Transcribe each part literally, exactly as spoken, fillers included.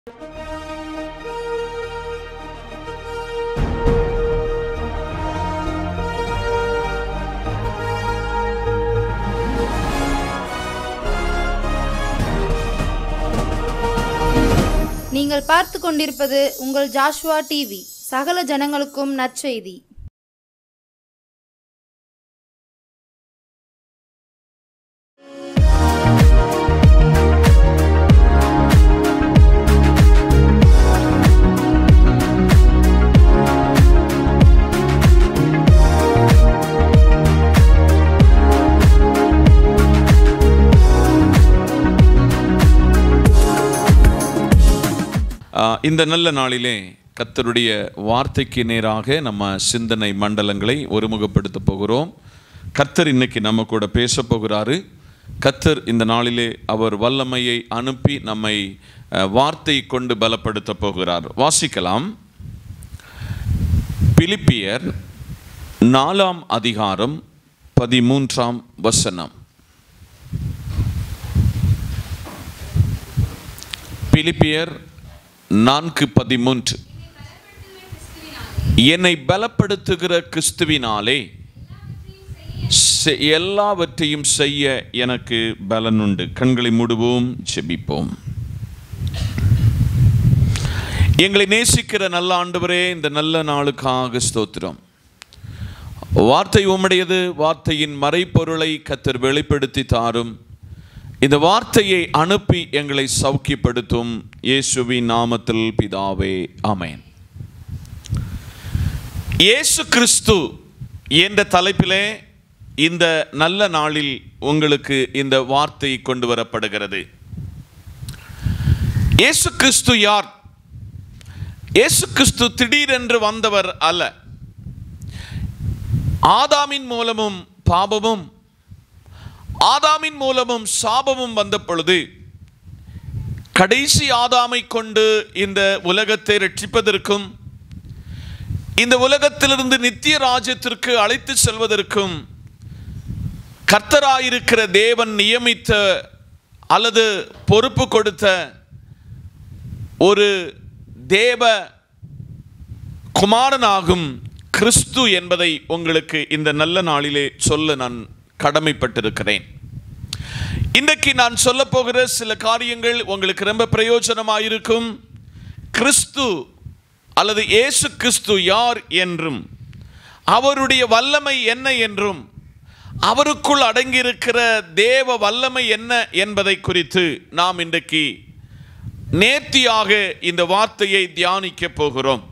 நீங்கள் பார்த்து கொண்டிருப்பது உங்கள் ஜாஷ்வா டிவி. சகல ஜனங்களுக்கும் நற்செய்தி. இந்த நல்ல நாளிலே கர்த்தருடைய வார்த்தைக்கு நேராக நம்ம சிந்தனை மண்டலங்களை ஒருமுகப்படுத்த போகிறோம். கர்த்தர் இன்னைக்கு நம்ம கூட பேச போகிறாரு. கர்த்தர் இந்த நாளிலே அவர் வல்லமையை அனுப்பி நம்மை வார்த்தை கொண்டு பலப்படுத்த போகிறார். வாசிக்கலாம். பிலிப்பியர் நாலாம் அதிகாரம் பதிமூன்றாம் வசனம். பிலிப்பியர் நான்கு பதிமூன்று. என்னை பலப்படுத்துகிற கிறிஸ்துவினாலே எல்லாவற்றையும் செய்ய எனக்கு பலனுண்டு. கண்களை மூடுவோம், ஜெபிப்போம். எங்களை நேசிக்கிற நல்ல ஆண்டவரே, இந்த நல்ல நாளுக்காக ஸ்தோத்திரம். வார்த்தை உம்முடையது. வார்த்தையின் மறைப்பொருளை கர்த்தர் வெளிப்படுத்தி தாரும். இந்த வார்த்தையை அனுப்பி எங்களை சௌக்கியப்படுத்தும். இயேசுவின் நாமத்தில் பிதாவே, ஆமென். இயேசு கிறிஸ்து என்ற தலைப்பிலே இந்த நல்ல நாளில் உங்களுக்கு இந்த வார்த்தை கொண்டு வரப்படுகிறது. இயேசு கிறிஸ்து யார்? இயேசு கிறிஸ்து திடீரென்று வந்தவர் அல்ல. ஆதாமின் மூலமும் பாவமும், ஆதாமின் மூலமும் சாபமும் வந்த பொழுது கடைசி ஆதாமை கொண்டு இந்த உலகத்தை ரட்சிப்பதற்கும் இந்த உலகத்திலிருந்து நித்திய ராஜ்யத்திற்கு அழைத்து செல்வதற்கும் கர்த்தராயிருக்கிற தேவன் நியமித்த அல்லது பொறுப்பு கொடுத்த ஒரு தேவ குமாரனாகும் கிறிஸ்து என்பதை உங்களுக்கு இந்த நல்ல நாளிலே சொல்ல நான் கடமைப்பட்டிருக்கிறேன். இன்றைக்கு நான் சொல்ல போகிற சில காரியங்கள் உங்களுக்கு ரொம்ப பிரயோஜனமாயிருக்கும். கிறிஸ்து அல்லது இயேசு கிறிஸ்து யார் என்றும் அவருடைய வல்லமை என்ன என்றும் அவருக்குள் அடங்கியிருக்கிற தேவ வல்லமை என்ன என்பதை குறித்து நாம் இன்றைக்கு நேர்த்தியாக இந்த வார்த்தையை தியானிக்க போகிறோம்.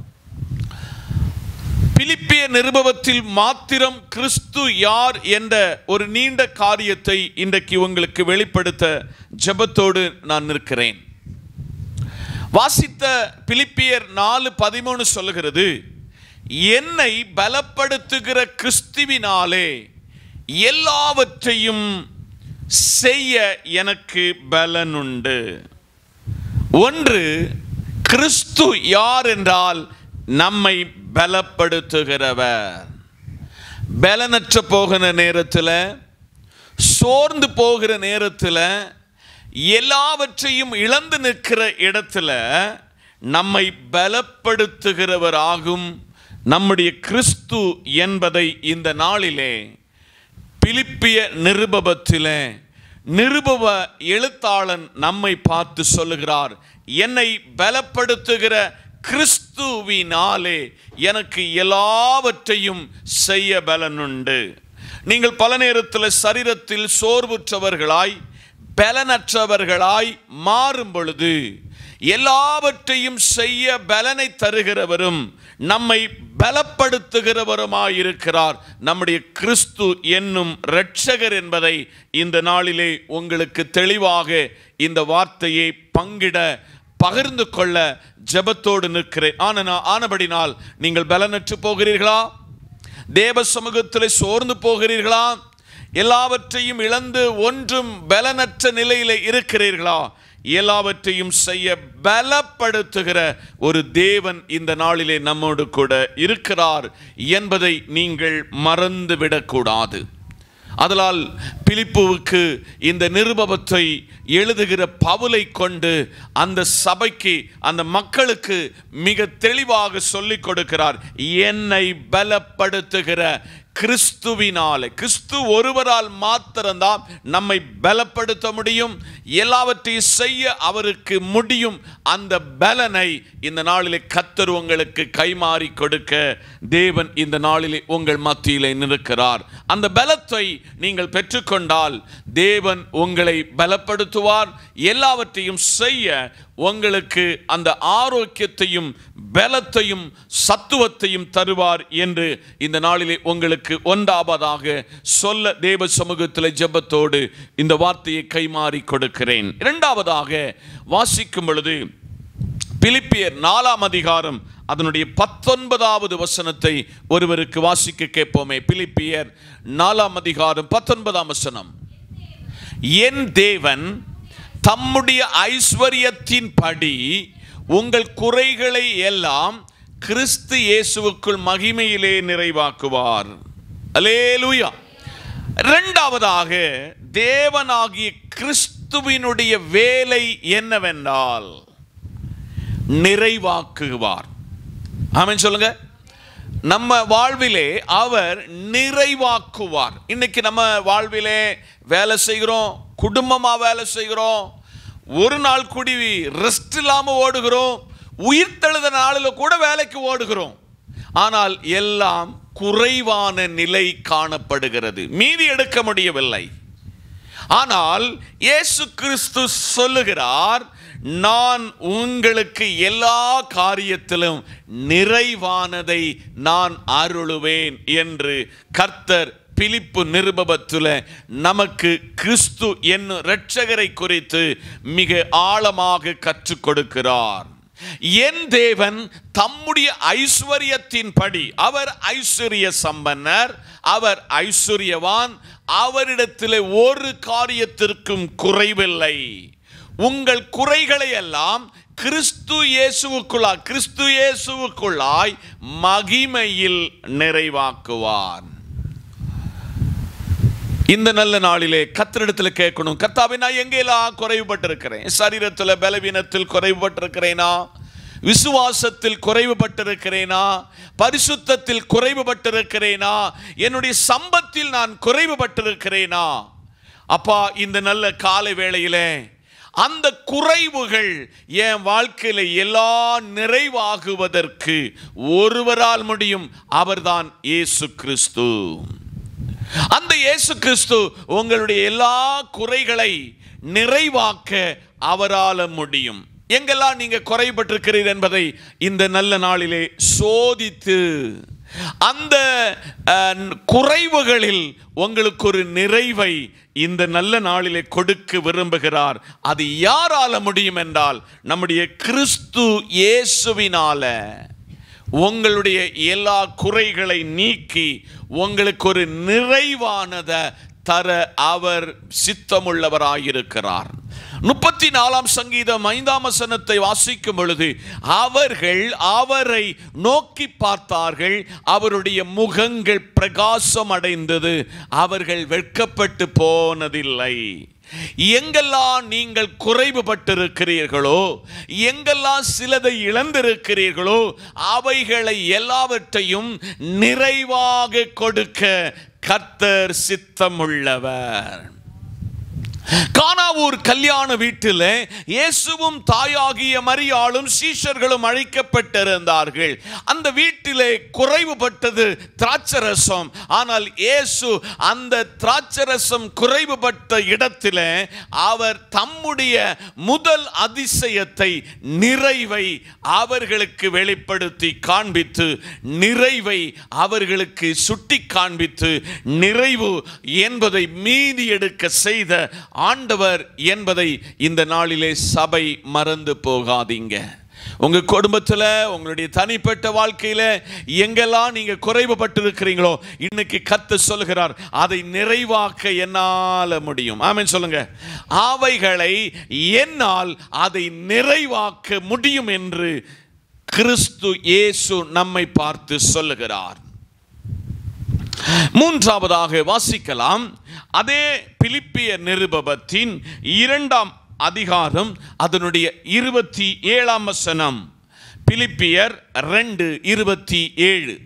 பிலிப்பிய நிருபத்தில் மாத்திரம் கிறிஸ்து யார் என்ற ஒரு நீண்ட காரியத்தை இன்றைக்கு உங்களுக்கு வெளிப்படுத்த ஜெபத்தோடு நான் நிற்கிறேன். வாசித்த பிலிப்பியர் நாலு பதிமூணு சொல்லுகிறது, என்னை பலப்படுத்துகிற கிறிஸ்துவினாலே எல்லாவற்றையும் செய்ய எனக்கு பலனுண்டு. ஒன்று, கிறிஸ்து யார் என்றால் நம்மை பலப்படுத்துகிறவர். பலனற்ற போகிற நேரத்தில், சோர்ந்து போகிற நேரத்தில், எல்லாவற்றையும் இழந்து நிற்கிற இடத்துல நம்மை பலப்படுத்துகிறவராகும் நம்முடைய கிறிஸ்து என்பதை இந்த நாளிலே பிலிப்பிய நிருபத்திலே நிருபவ எழுத்தாளன் நம்மை பார்த்து சொல்லுகிறார், என்னை பலப்படுத்துகிற கிறிஸ்துவினாலே எனக்கு எல்லாவற்றையும் செய்ய பலனுண்டு. நீங்கள் பல நேரத்தில் சரீரத்தில் சோர்வுற்றவர்களாய் பலனற்றவர்களாய் மாறும் பொழுது எல்லாவற்றையும் செய்ய பலனை தருகிறவரும் நம்மை பலப்படுத்துகிறவருமாயிருக்கிறார் நம்முடைய கிறிஸ்து என்னும் இரட்சகர் என்பதை இந்த நாளிலே உங்களுக்கு தெளிவாக இந்த வார்த்தையை பங்கிட பகிர்ந்து கொள்ள ஜெபத்தோடு நிற்கிறேன். ஆனா ஆனபடினால் நீங்கள் பலனற்று போகிறீர்களா? தேவ சமூகத்தில் சோர்ந்து போகிறீர்களா? எல்லாவற்றையும் இழந்து ஒன்றும் பலனற்ற நிலையில் இருக்கிறீர்களா? எல்லாவற்றையும் செய்ய பலப்படுத்துகிற ஒரு தேவன் இந்த நாளிலே நம்மோடு கூட இருக்கிறார் என்பதை நீங்கள் மறந்து விடக்கூடாது. அதனால் பிலிப்புவுக்கு இந்த நிருபத்தை எழுதுகிற பவுலை கொண்டு அந்த சபைக்கு, அந்த மக்களுக்கு மிக தெளிவாக சொல்லிக் கொடுக்கிறார். என்னை பலப்படுத்துகிற கிறிஸ்துவினாலே, கிறிஸ்து ஒருவரால் மாத்திரம்தான் நம்மை பலப்படுத்த முடியும், எல்லாவற்றையும் செய்ய அவருக்கு முடியும். அந்த பலனை இந்த நாளிலே கர்த்தர் உங்களுக்கு கைமாறி கொடுக்க தேவன் இந்த நாளிலே உங்கள் மத்தியிலே நிற்கிறார். அந்த பலத்தை நீங்கள் பெற்றுக்கொண்டால் தேவன் உங்களை பலப்படுத்துவார், எல்லாவற்றையும் செய்ய உங்களுக்கு அந்த ஆரோக்கியத்தையும் பலத்தையும் சத்துவத்தையும் தருவார் என்று இந்த நாளிலே உங்களுக்கு ஒன்றாவதாக சொல்ல தேவ சமூகத்தில் ஜெபத்தோடு இந்த வார்த்தையை கைமாறி கொடுக்கிறேன். இரண்டாவதாக வாசிக்கும் பொழுது பிலிப்பியர் நாலாம் அதிகாரம் அதனுடைய பத்தொன்பதாவது வசனத்தை ஒருவருக்கு வாசிக்க கேட்போமே. பிலிப்பியர் நாலாம் அதிகாரம் பத்தொன்பதாம் வசனம். என் தேவன் தம்முடைய ஐஸ்வரியத்தின் படி உங்கள் குறைகளை எல்லாம் கிறிஸ்து இயேசுவுக்குள் மகிமையிலே நிறைவாக்குவார். அல்லேலூயா. இரண்டாவதாக தேவனாகிய கிறிஸ்துவினுடைய வேலை என்னவென்றால் நிறைவாக்குவார். ஆமென் சொல்லுங்க. நம்ம வாழ்விலே அவர் நிறைவாக்குவார். இன்னைக்கு நம்ம வாழ்விலே வேலை செய்கிறோம், குடும்பமா வேலை செய்கிறோம், ஒரு நாள் கூடி ரெஸ்ட் இல்லாம ஓடுகிறோம், உயிர் தழுத நாளில் கூட வேலைக்கு ஓடுகிறோம். ஆனால் எல்லாம் குறைவான நிலை காணப்படுகிறது, மீதி எடுக்க முடியவில்லை. ஆனால் இயேசு கிறிஸ்து சொல்லுகிறார், நான் உங்களுக்கு எல்லா காரியத்திலும் நிறைவானதை நான் அருளுவேன் என்று கர்த்தர் பிலிப்பு நிருபத்தில் நமக்கு கிறிஸ்து என்னும் இரட்சகரை குறித்து மிக ஆழமாக கற்றுக் கொடுக்கிறார். என் தேவன் தம்முடைய ஐஸ்வரியத்தின் படி, அவர் ஐஸ்வர்ய சம்பன்னர், அவர் ஐஸ்வர்யவான், அவரிடத்தில் ஒரு காரியத்திற்கும் குறைவில்லை. உங்கள் குறைகளை எல்லாம் கிறிஸ்து இயேசுவுக்குள்ளாய் கிறிஸ்து இயேசுவுக்குள்ளாய் மகிமையில் நிறைவாக்குவார். இந்த நல்ல நாளிலே கர்த்தரிடத்தில் கேட்கணும், கர்த்தாவே நான் எங்கெல்லாம் குறைவுபட்டிருக்கிறேன்? சரீரத்தில் பலவீனத்தில் குறைவுபட்டிருக்கிறேனா? விசுவாசத்தில் குறைவுபட்டிருக்கிறேனா? பரிசுத்தத்தில் குறைவுபட்டிருக்கிறேனா? என்னுடைய சம்பத்தில் நான் குறைவுபட்டிருக்கிறேனா? அப்பா, இந்த நல்ல காலை வேளையிலே அந்த குறைவுகள் என் வாழ்க்கையில எல்லாம் நிறைவாகுவதற்கு ஒருவரால் முடியும், அவர்தான் இயேசு கிறிஸ்து. அந்த இயேசு கிறிஸ்து உங்களுடைய எல்லா குறைகளை நிறைவாக்க அவரால் முடியும். எங்கெல்லாம் நீங்க குறைபட்டிருக்கிறீர்கள் என்பதை இந்த நல்ல நாளிலே சோதித்து அந்த குறைவுகளில் உங்களுக்கு ஒரு நிறைவை இந்த நல்ல நாளிலே கொடுக்க விரும்புகிறார். அது யாரால முடியும் என்றால் நம்முடைய கிறிஸ்து இயேசுவினால. உங்களுடைய எல்லா குறைகளை நீக்கி உங்களுக்கு ஒரு நிறைவானதை தர அவர் சித்தமுள்ளவராயிருக்கிறார். முப்பத்தி நாலாம் சங்கீதம் ஐந்தாம் வசனத்தை வாசிக்கும் பொழுது, அவர்கள் அவரை நோக்கி பார்த்தார்கள், அவருடைய முகங்கள் பிரகாசம் அடைந்தது, அவர்கள் வெட்கப்பட்டு போனதில்லை. எங்கெல்லாம் நீங்கள் குறைவுபட்டிருக்கிறீர்களோ, எங்கெல்லாம் சிலதை இழந்திருக்கிறீர்களோ, அவைகளை எல்லாவற்றையும் நிறைவாக கொடுக்க கர்த்தர் சித்தமுள்ளவர். கானாவூர் கல்யாண வீட்டில் இயேசுவும் தாயாகிய மரியாளும் சீஷர்களும் அழைக்கப்பட்டிருந்தார்கள். அந்த வீட்டிலே குறைவுபட்டது திராட்சரசம். ஆனால் இயேசு அந்த திராட்சரசம் குறைவுபட்ட இடத்திலே அவர் தம்முடைய முதல் அதிசயத்தை, நிறைவை அவர்களுக்கு வெளிப்படுத்தி காண்பித்து, நிறைவை அவர்களுக்கு சுட்டி காண்பித்து, நிறைவு என்பதை மீதி எடுக்க செய்த ஆண்டவர் என்பதை இந்த நாளிலே சபை மறந்து போகாதீங்க. உங்க குடும்பத்தில், உங்களுடைய தனிப்பட்ட வாழ்க்கையில எங்கெல்லாம் நீங்க குறைவுபட்டிருக்கிறீங்களோ, இன்னைக்கு கர்த்தர் சொல்கிறார், அதை நிறைவாக்க என்னால் முடியும். ஆமென் சொல்லுங்க. அவைகளை என்னால் அதை நிறைவாக்க முடியும் என்று கிறிஸ்து இயேசு நம்மை பார்த்து சொல்லுகிறார். மூன்றாவதாக வாசிக்கலாம், அதே பிலிப்பியர் நிருபத்தின் இரண்டாம் அதிகாரம் அதனுடைய இருபத்தி ஏழாம் வசனம். பிலிப்பியர் ரெண்டு இருபத்தி ஏழு.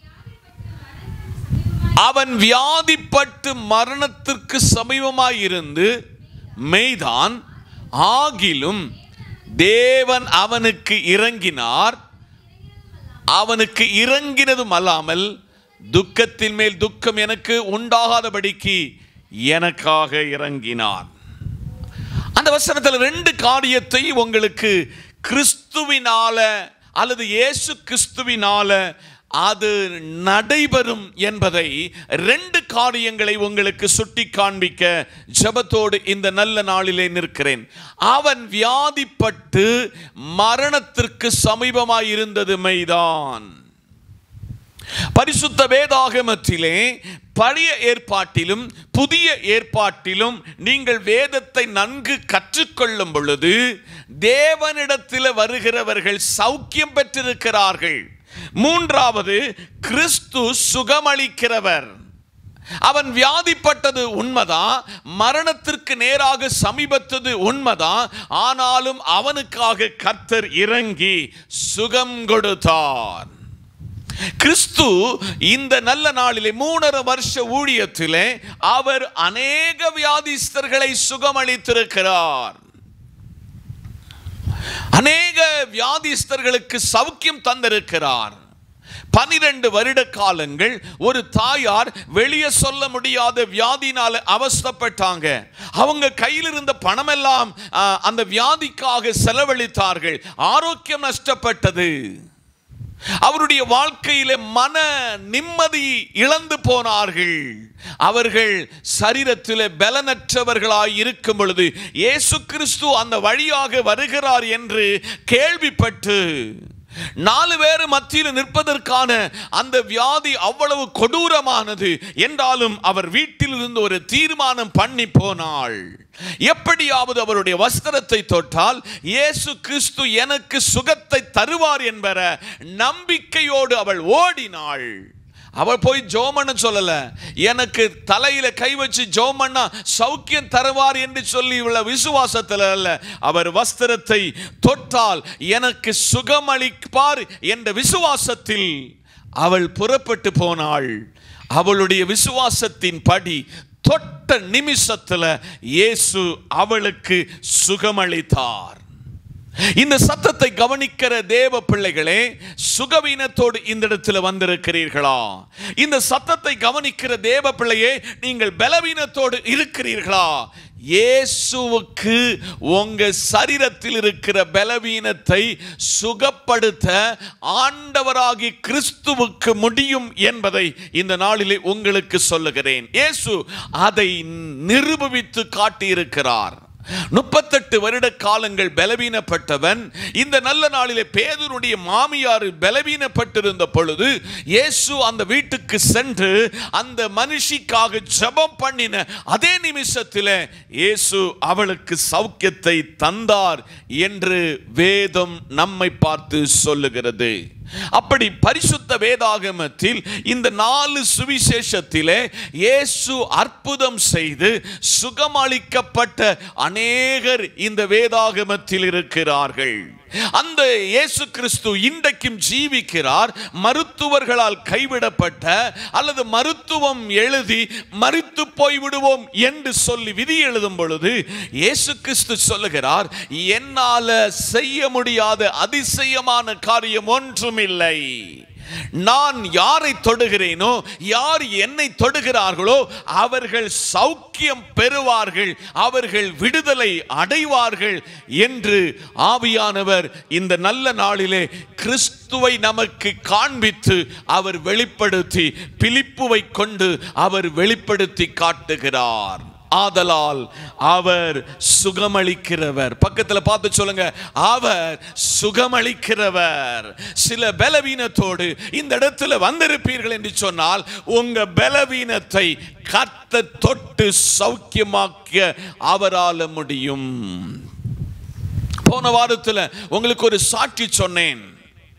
அவன் வியாதிப்பட்டு மரணத்திற்கு சமீபமாயிருந்து மெய்தான், ஆகிலும் தேவன் அவனுக்கு இறங்கினார். அவனுக்கு இறங்கினதும் அல்லாமல் துக்கத்தின் மேல் துக்கம் எனக்கு உண்டாகாதபடிக்கு எனக்காக இறங்கினார். அந்த வசனத்தில் ரெண்டு காரியத்தை உங்களுக்கு கிறிஸ்துவினால அல்லது இயேசு கிறிஸ்துவினால அது நடைபெறும் என்பதை ரெண்டு காரியங்களை உங்களுக்கு சுட்டி காண்பிக்க ஜெபத்தோடு இந்த நல்ல நாளிலே நிற்கிறேன். அவன் வியாதிப்பட்டு மரணத்திற்கு சமீபமாய் இருந்தது மெய்தான். பரிசுத்த வேதாகமத்திலே பழைய ஏற்பாட்டிலும் புதிய ஏற்பாட்டிலும் நீங்கள் வேதத்தை நன்கு கற்றுக்கொள்ளும் பொழுது தேவனிடத்தில் வருகிறவர்கள் சௌக்கியம் பெற்றிருக்கிறார்கள். மூன்றாவது, கிறிஸ்து சுகமளிக்கிறவர். அவன் வியாதிப்பட்டது உண்மைதான், மரணத்திற்கு நேராக சமீபத்தது உண்மைதான். ஆனாலும் அவனுக்காக கர்த்தர் இறங்கி சுகம் கொடுத்தார். கிறிஸ்து இந்த நல்ல நாளிலே மூணரை வருஷ ஊழியத்திலே அவர் அநேக வியாதிஸ்தர்களை சுகமளித்திருக்கிறார். அநேக வியாதிஸ்தர்களுக்கு சௌக்கியம் தந்திருக்கிறார். பனிரெண்டு வருட காலங்கள் ஒரு தாயார் வெளியே சொல்ல முடியாத வியாதினால அவஸ்தைப்பட்டாங்க. அவங்க கையில் இருந்த பணமெல்லாம் அந்த வியாதிக்காக செலவழித்தார்கள். ஆரோக்கியம் நஷ்டப்பட்டது. அவருடைய வாழ்க்கையிலே மன நிம்மதி இழந்து போனார்கள். அவர்கள் சரீரத்திலே பலனற்றவர்களாய் இருக்கும் பொழுது இயேசு கிறிஸ்து அந்த வழியாக வருகிறார் என்று கேள்விப்பட்டு நாலு பேர் மத்தியில் நிற்பதற்கான அந்த வியாதி அவ்வளவு கொடூரமானது என்றாலும் அவர் வீட்டில் இருந்து ஒரு தீர்மானம் பண்ணி போனாள். எப்படியாவது அவருடைய வஸ்திரத்தை தொட்டால் இயேசு கிறிஸ்து எனக்கு சுகத்தை தருவார் என்பற நம்பிக்கையோடு அவள் ஓடினாள். அவள் போய் ஜோமண்ண சொல்லல, எனக்கு தலையில கை வச்சு ஜோமண்ணா சௌக்கியம் தருவார் என்று சொல்லி உள்ள விசுவாசத்தில் அல்ல, அவர் வஸ்திரத்தை தொட்டால் எனக்கு சுகமளிப்பார் என்ற விசுவாசத்தில் அவள் புறப்பட்டு போனாள். அவளுடைய விசுவாசத்தின் படி தொட்ட நிமிஷத்தில் இயேசு அவளுக்கு சுகமளித்தார். இந்த சத்தத்தை கவனிக்கிற தேவ பிள்ளைகளே, சுகவீனத்தோடு இந்த இடத்துல வந்திருக்கிறீர்களா? இந்த சத்தத்தை கவனிக்கிற தேவ பிள்ளையே, நீங்கள் பலவீனத்தோடு இருக்கிறீர்களா? இயேசுவுக்கு உங்க சரீரத்தில் இருக்கிற பலவீனத்தை சுகப்படுத்த ஆண்டவராகி கிறிஸ்துவுக்கு முடியும் என்பதை இந்த நாளிலே உங்களுக்கு சொல்லுகிறேன். இயேசு அதை நிரூபித்து காட்டியிருக்கிறார். முப்பத்தெட்டு வருட காலங்கள் பலவீனப்பட்டவன் இந்த நல்ல நாளிலே பேதுருடைய மாமியார் பலவீனப்பட்டிருந்த பொழுது இயேசு அந்த வீட்டுக்கு சென்று அந்த மனுஷிக்காக ஜெபம் பண்ணின அதே நிமிஷத்தில் இயேசு அவளுக்கு சௌக்கியத்தை தந்தார் என்று வேதம் நம்மை பார்த்து சொல்லுகிறது. அப்படி பரிசுத்த வேதாகமத்தில் இந்த நாலு சுவிசேஷத்திலே இயேசு அற்புதம் செய்து சுகமளிக்கப்பட்ட அநேகர் இந்த வேதாகமத்தில் இருக்கிறார்கள். அந்த இயேசு கிறிஸ்து இன்றைக்கும் ஜீவிக்கிறார். மருத்துவர்களால் கைவிடப்பட்ட அல்லது மருத்துவம் எழுதி மரித்து போய்விடுவோம் என்று சொல்லி விதி எழுதும் பொழுது இயேசு கிறிஸ்து சொல்லுகிறார், என்னால செய்ய முடியாத அதிசயமான காரியம் ஒன்றும் இல்லை. நான் யாரை தொடுகிறேனோ, யார் என்னை தொடுகிறார்களோ அவர்கள் சௌக்கியம் பெறுவார்கள், அவர்கள் விடுதலை அடைவார்கள் என்று ஆவியானவர் இந்த நல்ல நாளிலே கிறிஸ்துவை நமக்கு காண்பித்து அவர் வெளிப்படுத்தி பிலிப்புவை கொண்டு அவர் வெளிப்படுத்தி காட்டுகிறார். ஆதலால் அவர் சுகமளிக்கிறவர். பக்கத்தில் பார்த்து சொல்லுங்க, அவர் சுகமளிக்கிறவர். சில பலவீனத்தோடு இந்த இடத்துல வந்திருப்பீர்கள் என்று சொன்னால் உங்க பலவீனத்தை கர்த்தர் தொட்டு சௌக்கியமாக்க அவரால் முடியும். போன வாரத்தில் உங்களுக்கு ஒரு சாட்சி சொன்னேன்.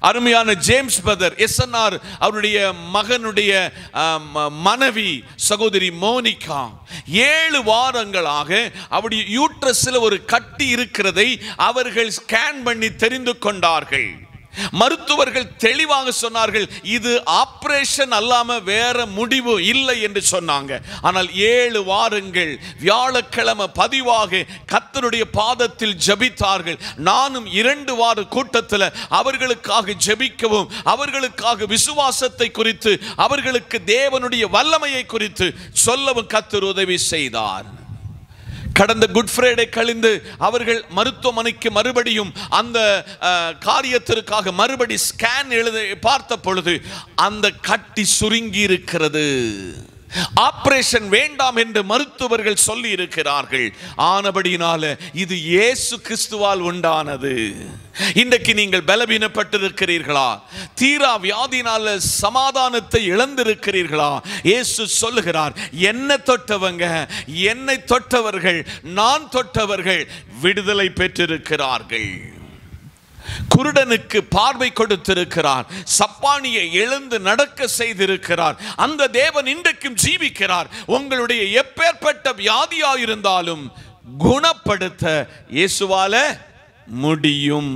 அருமையான ஜேம்ஸ் பிரதர் எஸ்என்ஆர் அவருடைய மகனுடைய மனைவி சகோதரி மோனிகா ஏழு வாரங்களாக அவருடைய யூட்ரஸில் ஒரு கட்டி இருக்கிறதை அவர்கள் ஸ்கேன் பண்ணி தெரிந்து கொண்டார்கள். மருத்துவர்கள் தெளிவாக சொன்னார்கள், இது ஆபரேஷன் அல்லாம வேற முடிவு இல்லை என்று சொன்னாங்க. ஆனால் ஏழு வாரங்கள் வியாழக்கிழமை பதிவாக கர்த்தருடைய பாதத்தில் ஜெபித்தார்கள். நானும் இரண்டு வார கூட்டத்தில் அவர்களுக்காக ஜெபிக்கவும், அவர்களுக்காக விசுவாசத்தை குறித்து, அவர்களுக்கு தேவனுடைய வல்லமையை குறித்து சொல்லவும் கர்த்தர் உதவி செய்தார். கடந்த குட் ஃப்ரைடே கழிந்து அவர்கள் மருத்துவமனைக்கு மறுபடியும் அந்த காரியத்திற்காக மறுபடி ஸ்கேன் எழுத பார்த்த பொழுது அந்த கட்டி சுருங்கி இருக்கிறது. ஆபரேஷன் வேண்டாம் என்று மருத்துவர்கள் சொல்லி இருக்கிறார்கள். ஆனபடியினால இது இயேசு கிறிஸ்துவால் உண்டானது. இன்றைக்கு நீங்கள் பலவீனப்பட்டிருக்கிறீர்களா? தீரா வியாதினால சமாதானத்தை இழந்திருக்கிறீர்களா? இயேசு சொல்லுகிறார், என்னை தொட்டவங்க, என்னை தொட்டவர்கள், நான் தொட்டவர்கள் விடுதலை பெற்றிருக்கிறார்கள். குருடனுக்கு பார்வை கொடுத்திருக்கிறார். சப்பானியை எழுந்து நடக்க செய்திருக்கிறார். அந்த தேவன் இன்றைக்கும் ஜீவிக்கிறார். உங்களுடைய எப்பேற்பட்ட வியாதியாயிருந்தாலும் குணப்படுத்த இயேசுவால முடியும்.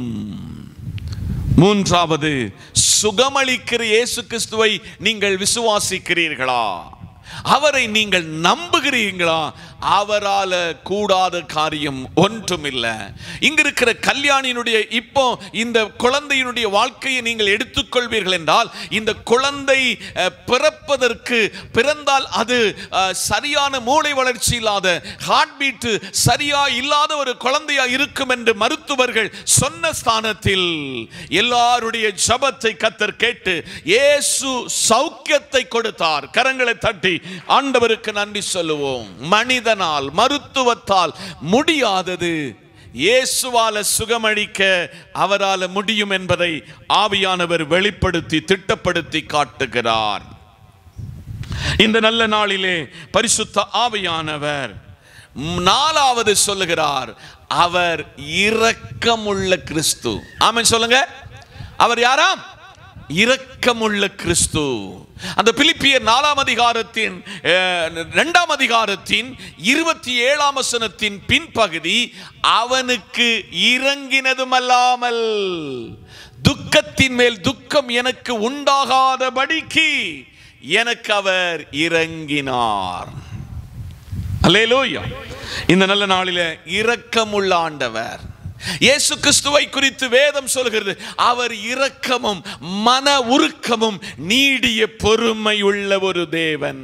மூன்றாவது, சுகமளிக்கிற இயேசு கிறிஸ்துவை நீங்கள் விசுவாசிக்கிறீர்களா? அவரை நீங்கள் நம்புகிறீர்களா? அவரால கூடாத காரியம் ஒன்றும் இல்லை. இங்க இருக்கிற கல்யாணியினுடைய இப்போ இந்த குழந்தையினுடைய வாழ்க்கையை நீங்கள் எடுத்துக்கொள்வீர்கள் என்றால், இந்த குழந்தை பிறப்பதற்கு பிறந்தால் அது சரியான மூளை வளர்ச்சி இல்லாத, ஹார்ட் பீட் சரியா இல்லாத ஒரு குழந்தையா இருக்கும் என்று மருத்துவர்கள் சொன்ன ஸ்தானத்தில் எல்லாருடைய ஜெபத்தை கர்த்தர் கேட்டு இயேசு சௌக்கியத்தை கொடுத்தார். கரங்களை தட்டி ஆண்டவருக்கு நன்றி சொல்லுவோம். மனிதனால் மருத்துவத்தால் முடியாதது இயேசுவால சுகமளிக்க அவரால் முடியும் என்பதை ஆவியானவர் வெளிப்படுத்தி திட்டப்படுத்தி காட்டுகிறார். இந்த நல்ல நாளிலே பரிசுத்த ஆவியானவர் நாலாவது சொல்லுகிறார், அவர் இரக்கமுள்ள கிறிஸ்து. ஆமென் சொல்லுங்க. அவர் யாராம்? இரக்கமுள்ள கிறிஸ்து. அந்த பிலிப்பியர் நாலாம் அதிகாரத்தின் இரண்டாம் அதிகாரத்தின் இருபத்தி ஏழாம் வசனத்தின் பின்பகுதி, அவனுக்கு இறங்கினதுமல்லாமல் துக்கத்தின் மேல் துக்கம் எனக்கு உண்டாகாதபடிக்கு எனக்கு அவர் இறங்கினார். அல்லேலூயா. இந்த நல்ல நாளிலே இரக்கமுள்ள ஆண்டவர் இயேசு கிறிஸ்துவை குறித்து வேதம் சொல்கிறது, அவர் இரக்கமும் மன உருக்கமும் நீடிய பொறுமை உள்ள ஒரு தேவன்.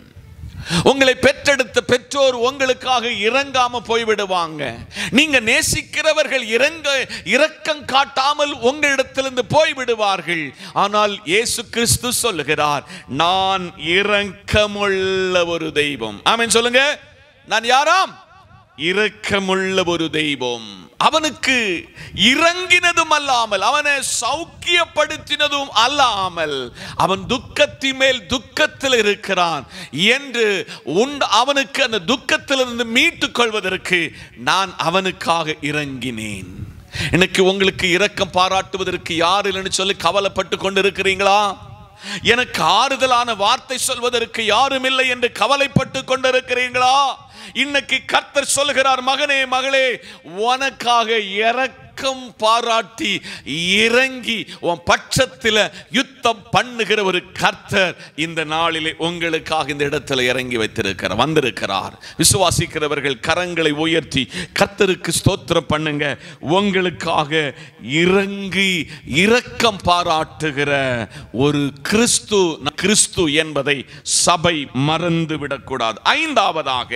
உங்களை பெற்றெடுத்த பெற்றோர் உங்களுக்காக இறங்காம போய்விடுவாங்க. நீங்க நேசிக்கிறவர்கள் இறங்க இரக்கம் காட்டாமல் உங்களிடத்திலிருந்து போய்விடுவார்கள். ஆனால் இயேசு கிறிஸ்து சொல்லுகிறார், நான் இரக்கமுள்ள ஒரு தெய்வம். ஆமென் சொல்லுங்க. நான் யாராம்? இரக்கமுள்ள ஒரு தெய்வம். அவனுக்கு இறங்கினதும் அல்லாமல், அவனை சௌக்கியப்படுத்தினதும் அல்லாமல், அவன் துக்கத்தின் மேல் துக்கத்தில் இருக்கிறான் என்று அவனுக்கு அந்த துக்கத்திலிருந்து மீட்டுக் கொள்வதற்கு நான் அவனுக்காக இறங்கினேன். எனக்கு உங்களுக்கு இரக்கம் பாராட்டுவதற்கு யார் இல்லைன்னு சொல்லி கவலைப்பட்டு கொண்டு இருக்கிறீங்களா? எனக்கு ஆறுதலான வார்த்தை சொல்வதற்கு யாரும் இல்லை என்று கவலைப்பட்டு கொண்டிருக்கிறீங்களா? இன்னைக்கு கர்த்தர் சொல்லுகிறார், மகனே மகளே, உனக்காக இரக்கம் பாராட்டி இறங்கி உன் பட்சத்தில் யுத்தம் பண்ணுகிற ஒரு கர்த்தர் இந்த நாளிலே உங்களுக்காக இந்த இடத்துல இறங்கி வைத்திருக்கிறார், வந்திருக்கிறார். விசுவாசிக்கிறவர்கள் கரங்களை உயர்த்தி கர்த்தருக்கு ஸ்தோத்திரம் பண்ணுங்க. உங்களுக்காக இறங்கி இரக்கம் பாராட்டுகிற ஒரு கிறிஸ்து கிறிஸ்து என்பதை சபை மறந்து விடக்கூடாது. ஐந்தாவதாக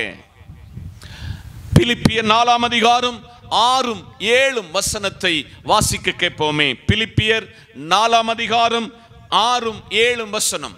பிலிப்பியர் நாலாம் அதிகாரம் ஆறும் ஏழும் வசனத்தை வாசிக்க கேட்போமே. பிலிப்பியர் நாலாம் அதிகாரம் ஆறும் ஏழும் வசனம்.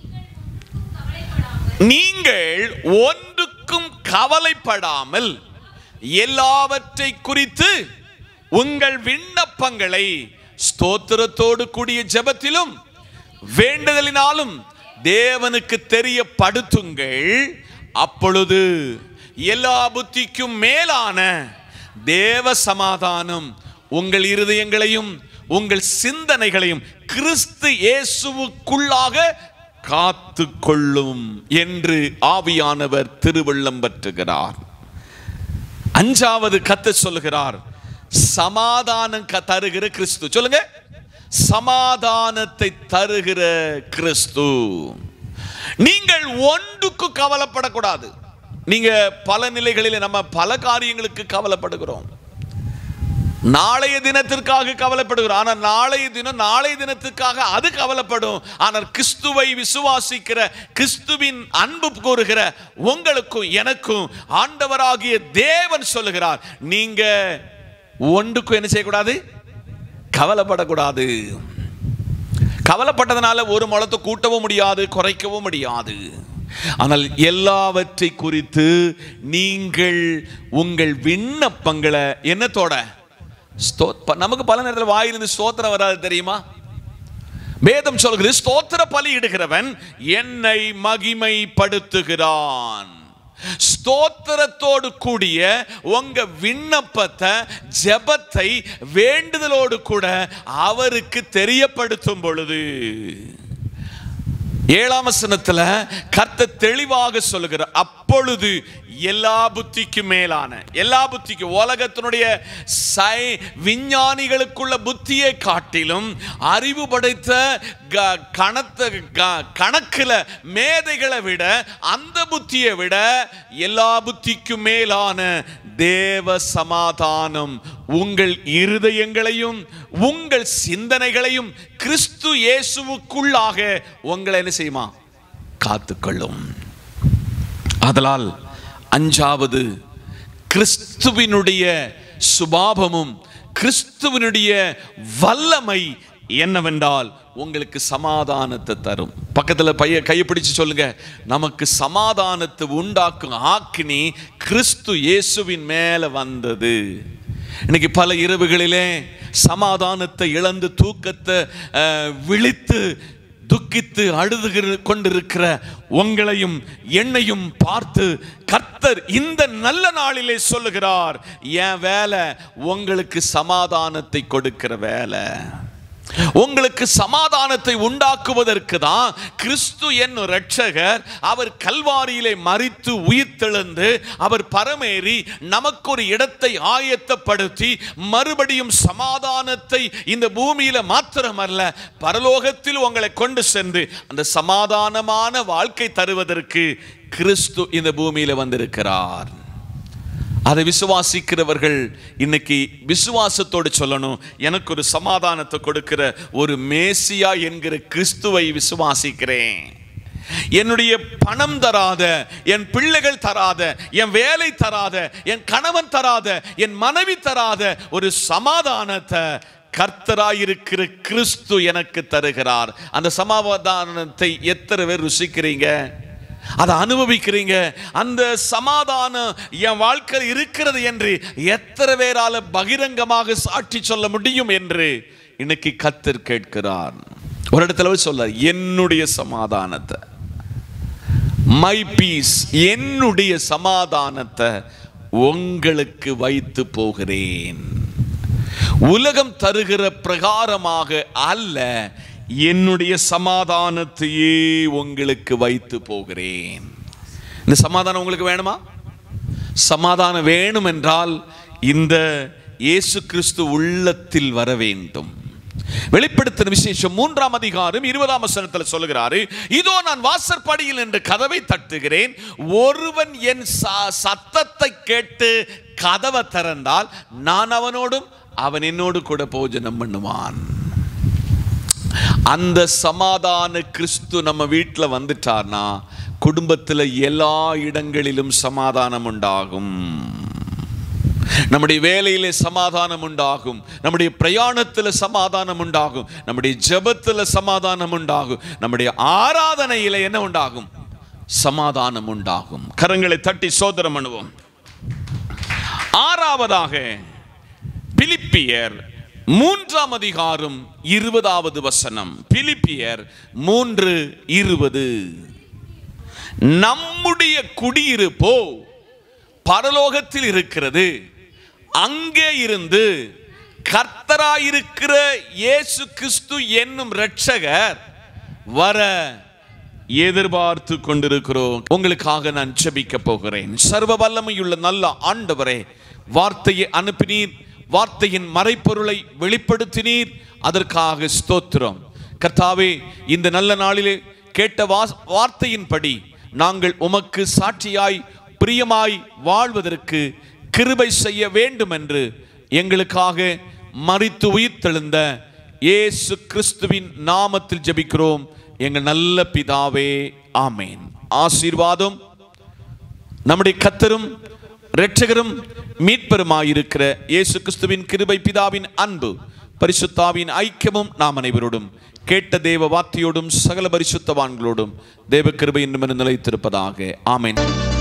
நீங்கள் ஒன்றுக்கும் கவலைப்படாமல் எல்லாவற்றை குறித்து உங்கள் விண்ணப்பங்களை ஸ்தோத்திரத்தோடு கூடிய ஜெபத்திலும் வேண்டுதலினாலும் தேவனுக்கு தெரியப்படுத்துங்கள். அப்பொழுது எல்லா புத்திக்கும் மேலான தேவ சமாதானம் உங்கள் இருதயங்களையும் உங்கள் சிந்தனைகளையும் கிறிஸ்து இயேசுவுக்குள்ளாக காத்து கொள்ளும் என்று ஆவியானவர் திருவள்ளம் பற்றுகிறார். அஞ்சாவது கர்த்தர் சொல்லுகிறார், சமாதானம் தருகிற கிறிஸ்து. சொல்லுங்க, சமாதானத்தை தருகிற கிறிஸ்து. நீங்கள் ஒன்றுக்கு கவலைப்படக்கூடாது. நீங்க பல நிலைகளில் நம்ம பல காரியங்களுக்கு கவலைப்படுகிறோம். நாளைய தினத்திற்காக கவலைப்படுகிறோம். ஆனால் நாளைய தினம் நாளைய தினத்துக்காக அது கவலைப்படும். ஆனால் கிறிஸ்துவை விசுவாசிக்கிற, கிறிஸ்துவின் அன்பு கூறுகிற உங்களுக்கும் எனக்கும் ஆண்டவராகிய தேவன் சொல்லுகிறார், நீங்க ஒன்றுக்கும் என்ன செய்யக்கூடாது, கவலைப்படக்கூடாது. கவலைப்பட்டதனால ஒரு முழத்தை கூட்டவும் முடியாது, குறைக்கவும் முடியாது. ஆனால் எல்லாவற்றை குறித்து நீங்கள் உங்கள் விண்ணப்பங்களை என்னத்தோட, நமக்கு பல நேரத்தில் வாயிலிருந்து ஸ்தோத்திரம் வராது தெரியுமா? வேதம் சொல்கிறது, ஸ்தோத்திர பலி இடுகிறவன் என்னை மகிமைப்படுத்துகிறான். ஸ்தோத்திரத்தோடு கூடிய உங்க விண்ணப்பத்தை, ஜெபத்தை, வேண்டுதலோடு கூட அவருக்கு தெரியப்படுத்தும் பொழுது, ஏழாம் வசனத்துல கர்த்தர் தெளிவாக சொல்லுகிறார், அப்பொழுது எல்லா புத்திக்கும் மேலான, எல்லா புத்திக்கும், உலகத்தினுடைய சை விஞ்ஞானிகளுக்குள்ள புத்தியை காட்டிலும் அறிவு படைத்த கணத்த கணக்குல மேதைகளை விட, அந்த புத்தியை விட எல்லா புத்திக்கும் மேலான தேவ சமாதானம் உங்கள் இருதயங்களையும் உங்கள் சிந்தனைகளையும் கிறிஸ்து இயேசுவுக்குள்ளாக உங்களை என்ன செய்யுமா, காத்துக்கொள்ளும். ஆதலால் அஞ்சாவது, கிறிஸ்துவினுடைய சுபாவமும் கிறிஸ்துவினுடைய வல்லமை என்னவென்றால் உங்களுக்கு சமாதானத்தை தரும். பக்கத்தில் பைய கையை பிடிச்சு சொல்லுங்க, நமக்கு சமாதானத்தை உண்டாக்கும் ஆக்கினி கிறிஸ்து இயேசுவின் மேல வந்தது. இன்னைக்கு பல இரவுகளிலே சமாதானத்தை இழந்து தூக்கத்தை விழித்து துக்கித்து அழுது கொண்டிருக்கிற உங்களையும் என்னையும் பார்த்து கர்த்தர் இந்த நல்ல நாளிலே சொல்லுகிறார், என் வேலை உங்களுக்கு சமாதானத்தை கொடுக்கிற வேலை. உங்களுக்கு சமாதானத்தை உண்டாக்குவதற்கு தான் கிறிஸ்து என்னும் இரட்சகர் அவர் கல்வாரியிலே மரித்து உயிர்த்தெழுந்து அவர் பரமேறி நமக்கு ஒரு இடத்தை ஆயத்தப்படுத்தி மறுபடியும் சமாதானத்தை இந்த பூமியில மாத்திரமல்ல பரலோகத்தில் உங்களை கொண்டு சென்று அந்த சமாதானமான வாழ்க்கை தருவதற்கு கிறிஸ்து இந்த பூமியில வந்திருக்கிறார். அதை விசுவாசிக்கிறவர்கள் இன்னைக்கு விசுவாசத்தோடு சொல்லணும், எனக்கு ஒரு சமாதானத்தை கொடுக்கிற ஒரு மேசியா என்கிற கிறிஸ்துவை விசுவாசிக்கிறேன். என்னுடைய பணம் தராத, என் பிள்ளைகள் தராத, என் வேலை தராத, என் கணவன் தராத, என் மனைவி தராத ஒரு சமாதானத்தை கர்த்தராயிருக்கிற கிறிஸ்து எனக்கு தருகிறார். அந்த சமாதானத்தை எத்தனை பேர் ருசிக்கிறீங்க, அதை அனுபவிக்கிறீங்க? அந்த சமாதானம் என் வாழ்க்கையில் இருக்கிறது என்று எத்தனை பேரால பகிரங்கமாக சாட்சி சொல்ல முடியும் என்று இன்னைக்கு கர்த்தர் கேட்கிறார். ஒரு இடத்துல சொல்ல, என்னுடைய சமாதானத்தை, மை பீஸ், என்னுடைய சமாதானத்தை உங்களுக்கு வைத்து போகிறேன். உலகம் தருகிற பிரகாரமாக அல்ல, என்னுடைய சமாதானத்தையே உங்களுக்கு வைத்து போகிறேன். இந்த சமாதானம் உங்களுக்கு வேணுமா? சமாதானம் வேணும் என்றால் இந்த இயேசு கிறிஸ்து உள்ளத்தில் வர வேண்டும். வெளிப்படுத்தின விசேஷம் மூன்றாம் அதிகாரம் இருபதாம் வசனத்தில் சொல்லுகிறாரு, இதோ நான் வாசற்படியில் நின்று கதவை தட்டுகிறேன், ஒருவன் என் சத்தத்தை கேட்டு கதவை திறந்தால் நான் அவனோடும் அவன் என்னோடு கூட போஜனம் பண்ணுவான். அந்த சமாதான கிறிஸ்து நம்ம வீட்டில் வந்துட்டார்னா குடும்பத்தில் எல்லா இடங்களிலும் சமாதானம் உண்டாகும். நம்முடைய வேலையிலே சமாதானம் உண்டாகும், நம்முடைய பிரயாணத்தில் சமாதானம் உண்டாகும், நம்முடைய ஜெபத்தில் சமாதானம் உண்டாகும், நம்முடைய ஆராதனையில என்ன உண்டாகும்? சமாதானம் உண்டாகும். கரங்களை தட்டி சோதரம் பண்ணுவோம். ஆறாவதாக பிலிப்பியர் மூன்றாம் அதிகாரம் இருபதாவது வசனம். பிலிப்பியர் மூன்று இருபது. நம்முடைய குடியிருப்போ பரலோகத்தில் இருக்கிறது, அங்கே இருந்து கர்த்தராயிருக்கிற இயேசு கிறிஸ்து என்னும் இரட்சகர் வர எதிர்பார்த்து கொண்டிருக்கிறோம். உங்களுக்காக நான் ஜெபிக்க போகிறேன். சர்வ வல்லமையுள்ள நல்ல ஆண்டவரே, வார்த்தையை அனுப்பினீர், வார்த்தையின் மறைப்பொருளை வெளிப்படுத்தினீர், அதற்காக ஸ்தோத்திரம். கர்த்தாவே, இந்த நல்ல நாளிலே கேட்ட வார்த்தையின்படி நாங்கள் உமக்கு சாட்சியாய் பிரியமாய் வாழ்வதற்கு கிருபை செய்ய வேண்டும் என்று எங்களுக்காக மரித்து உயிர்த்தெழுந்த இயேசு கிறிஸ்துவின் நாமத்தில் ஜெபிக்கிறோம் எங்கள் நல்ல பிதாவே, ஆமேன். ஆசீர்வாதம் நம்முடைய கர்த்தரும் இரட்சகரும் மீட்பருமாயிருக்கிற இயேசு கிறிஸ்துவின் கிருபை, பிதாவின் அன்பு, பரிசுத்தாவின் ஐக்கியமும் நாம் அனைவரோடும் கேட்ட தேவ வார்த்தையோடும் சகல பரிசுத்தவான்களோடும் தேவ கிருபை இன்னும் நிலைத்திருப்பதாக. ஆமென்.